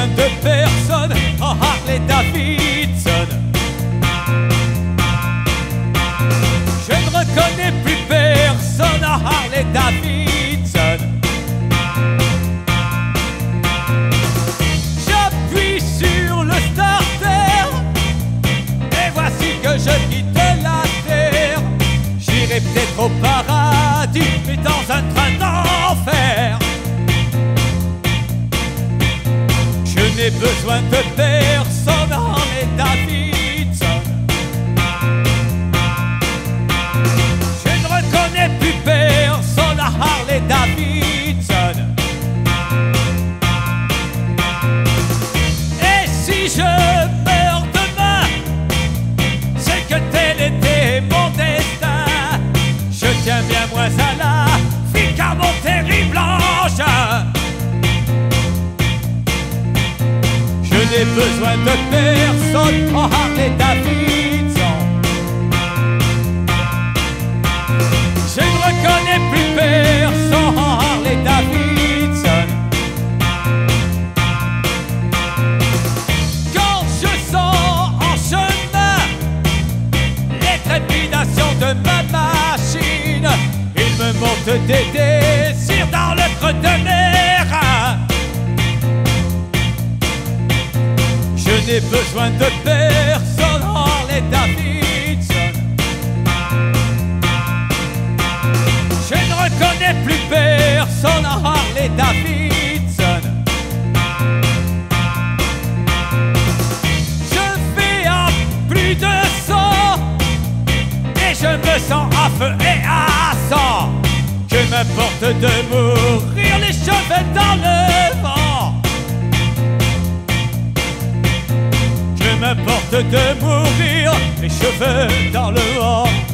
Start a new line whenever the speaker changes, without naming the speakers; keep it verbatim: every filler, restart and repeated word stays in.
besoin de personne en Harley Davidson. Je ne reconnais plus personne en Harley Davidson. J'appuie sur le starter et voici que je quitte la terre. J'irai peut-être au paradis, mais dans un train d'enfer. Je n'ai besoin de personne en Harley Davidson. Je ne reconnais plus personne à Harley Davidson. Et si je meurs demain, c'est que tel était mon destin. Je tiens bien moins à la vie qu'à mon terrible engin. Je n'ai besoin de personne en Harley Davidson. Je ne reconnais plus personne en Harley Davidson. Quand je sens en chemin les trépidations de ma machine, il me monte des désirs dans le creux de mes reins. Je n'ai besoin de personne en Harley Davidson. Je ne reconnais plus personne en Harley Davidson. Je vais à plus de cent et je me sens à feu et à sang. Que m'importe de mourir les cheveux dans le vent. Que m'importe de mourir les cheveux dans le vent.